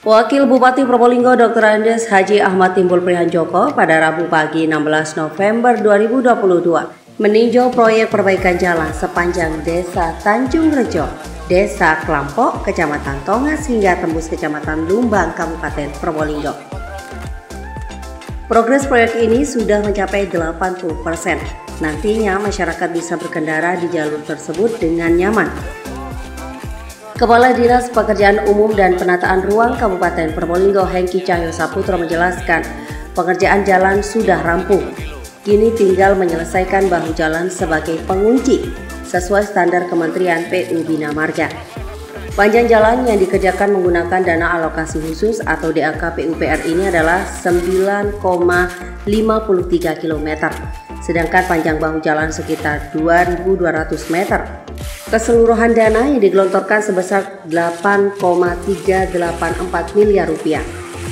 Wakil Bupati Probolinggo Dr. Andes Haji Ahmad Timbul Prihanjoko pada Rabu pagi 16 November 2022 meninjau proyek perbaikan jalan sepanjang Desa Tanjung Rejo, Desa Klampok, Kecamatan Tongas hingga tembus Kecamatan Lumbang, Kabupaten Probolinggo. Progres proyek ini sudah mencapai 80%. Nantinya masyarakat bisa berkendara di jalur tersebut dengan nyaman. Kepala Dinas Pekerjaan Umum dan Penataan Ruang Kabupaten Probolinggo Hengki Cahyo Saputro menjelaskan pengerjaan jalan sudah rampung. Kini tinggal menyelesaikan bahu jalan sebagai pengunci sesuai standar Kementerian PU Bina Marga. Panjang jalan yang dikerjakan menggunakan dana alokasi khusus atau DAK PUPR ini adalah 9,53 km, sedangkan panjang bahu jalan sekitar 2.200 meter. Keseluruhan dana yang digelontorkan sebesar 8,384 miliar rupiah.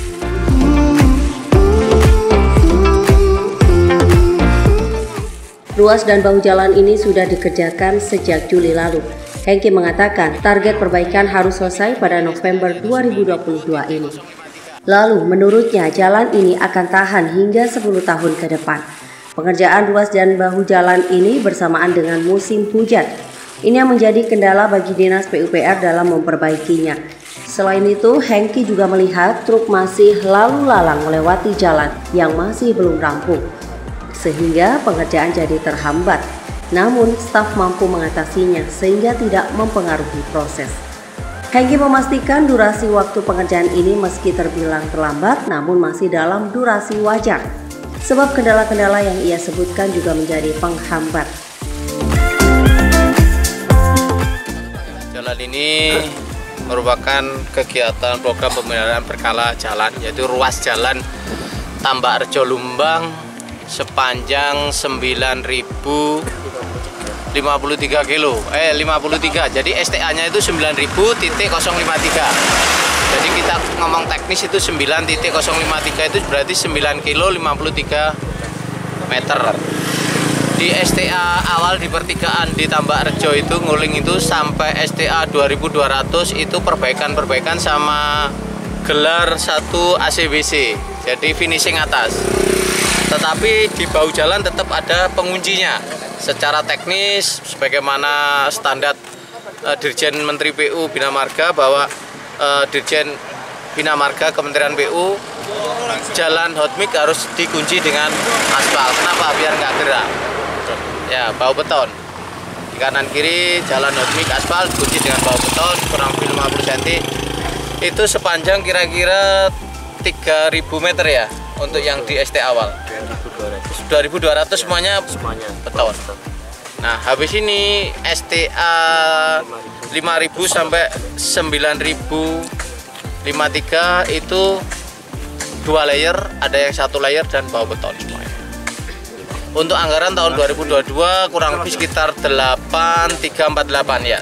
Ruas dan bahu jalan ini sudah dikerjakan sejak Juli lalu. Hengki mengatakan target perbaikan harus selesai pada November 2022 ini. Lalu menurutnya jalan ini akan tahan hingga 10 tahun ke depan. Pengerjaan ruas dan bahu jalan ini bersamaan dengan musim hujan. Ini yang menjadi kendala bagi Dinas PUPR dalam memperbaikinya. Selain itu, Hengki juga melihat truk masih lalu lalang melewati jalan yang masih belum rampung, sehingga pengerjaan jadi terhambat. Namun, staf mampu mengatasinya sehingga tidak mempengaruhi proses. Hengki memastikan durasi waktu pengerjaan ini meski terbilang terlambat, namun masih dalam durasi wajar. Sebab kendala-kendala yang ia sebutkan juga menjadi penghambat. Jalan ini merupakan kegiatan program pemeliharaan berkala jalan, yaitu ruas jalan Tambak Rejo Lumbang sepanjang 9.053 kilo. 53. Jadi STA-nya itu 9.000.053. Jadi kita ngomong teknis itu 9.053 itu berarti 9 kilo 53 meter. Di STA awal di pertigaan di Tambak Rejo itu nguling itu sampai STA 2200 itu perbaikan sama gelar 1 ACBC, jadi finishing atas. Tetapi di bahu jalan tetap ada penguncinya. Secara teknis sebagaimana standar Dirjen Menteri PU Bina Marga bahwa Dirjen Bina Marga Kementerian PU jalan hotmix harus dikunci dengan aspal. Kenapa? Biar nggak gerak. Ya, bahu beton di kanan kiri jalan hotmix aspal dikunci dengan bahu beton kurang lebih 50 cm. Itu sepanjang kira-kira 3.000 meter ya untuk yang di ST awal. 2.200 semuanya beton. Nah, habis ini STA 5.000 sampai 9.053 itu 2 layer, ada yang 1 layer dan bahu beton semuanya. Untuk anggaran tahun 2022 kurang lebih sekitar 8.348 ya,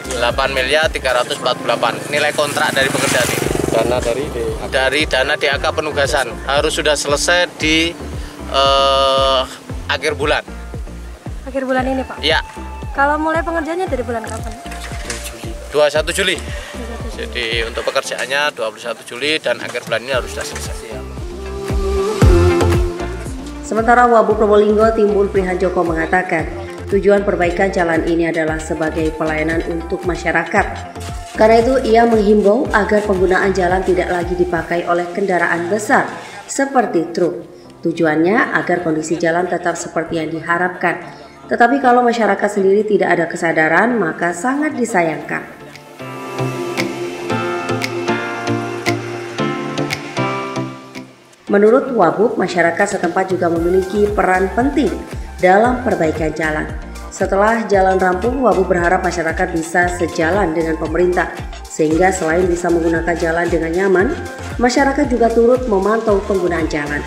8.348 nilai kontrak dari pekerjaan ini. Dana dari dana DAK penugasan harus sudah selesai di akhir bulan. Akhir bulan ini, Pak? Ya. Kalau mulai pengerjaannya dari bulan kapan? 21 Juli. Jadi untuk pekerjaannya 21 Juli dan akhir bulan ini harus sudah selesai. Sementara Wabub Probolinggo Timbul Prihanjoko mengatakan tujuan perbaikan jalan ini adalah sebagai pelayanan untuk masyarakat. Karena itu ia menghimbau agar penggunaan jalan tidak lagi dipakai oleh kendaraan besar seperti truk. Tujuannya agar kondisi jalan tetap seperti yang diharapkan. Tetapi kalau masyarakat sendiri tidak ada kesadaran maka sangat disayangkan. Menurut Wabub, masyarakat setempat juga memiliki peran penting dalam perbaikan jalan. Setelah jalan rampung, Wabub berharap masyarakat bisa sejalan dengan pemerintah, sehingga selain bisa menggunakan jalan dengan nyaman, masyarakat juga turut memantau penggunaan jalan.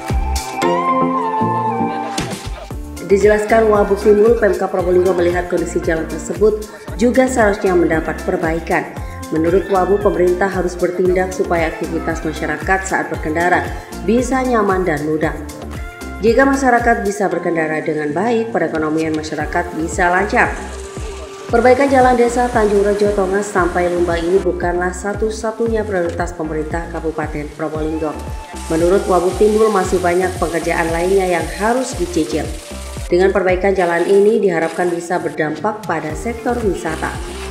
Dijelaskan Wabub Timbul, Pemkab Probolinggo melihat kondisi jalan tersebut juga seharusnya mendapat perbaikan. Menurut Wabub, pemerintah harus bertindak supaya aktivitas masyarakat saat berkendara bisa nyaman dan mudah. Jika masyarakat bisa berkendara dengan baik, perekonomian masyarakat bisa lancar. Perbaikan jalan desa Tanjung Rejo Tongas sampai Lumbang ini bukanlah satu-satunya prioritas pemerintah Kabupaten Probolinggo. Menurut Wabub Timbul masih banyak pekerjaan lainnya yang harus dicicil. Dengan perbaikan jalan ini diharapkan bisa berdampak pada sektor wisata.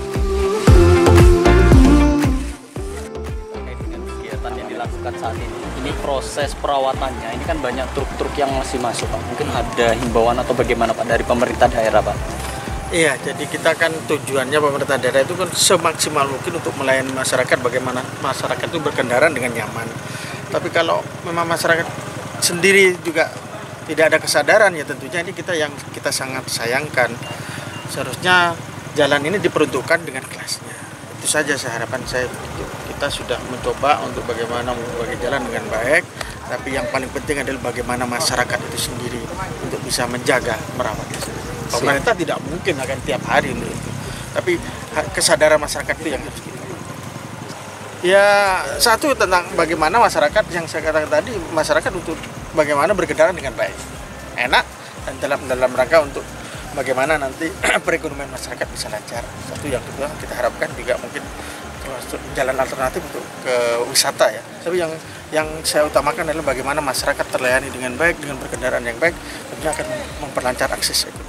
Terkait dengan kegiatan yang dilakukan saat ini proses perawatannya, ini kan banyak truk-truk yang masih masuk Pak. Mungkin ada himbauan atau bagaimana Pak dari pemerintah daerah Pak? Iya, jadi kita kan tujuannya pemerintah daerah itu kan semaksimal mungkin untuk melayani masyarakat, bagaimana masyarakat itu berkendaraan dengan nyaman. Tapi kalau memang masyarakat sendiri juga tidak ada kesadaran, ya tentunya ini kita sangat sayangkan. Seharusnya jalan ini diperuntukkan dengan kelasnya. Itu saja harapan saya. Kita sudah mencoba untuk bagaimana membagi jalan dengan baik, tapi yang paling penting adalah bagaimana masyarakat itu sendiri untuk bisa menjaga, merawatnya. Pemerintah tidak mungkin akan tiap hari untuk itu, tapi kesadaran masyarakat itu yang harus kita. Ya, satu tentang bagaimana masyarakat yang saya katakan tadi, masyarakat untuk bagaimana berkendaraan dengan baik, enak, dan dalam rangka untuk bagaimana nanti perekonomian masyarakat bisa lancar. Satu, yang kedua kita harapkan juga mungkin jalan alternatif untuk ke wisata ya. Tapi yang saya utamakan adalah bagaimana masyarakat terlayani dengan baik, dengan berkendaraan yang baik, tentunya akan memperlancar akses ekonomi.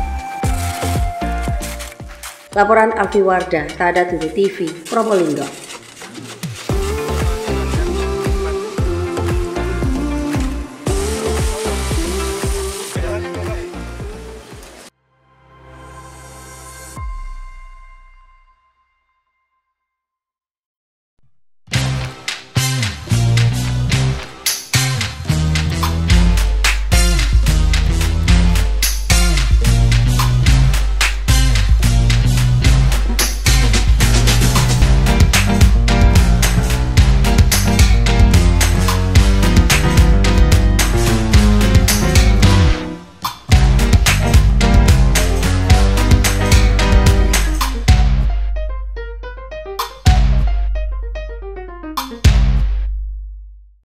Laporan Alfi Wardah, Tada TV, Probolinggo.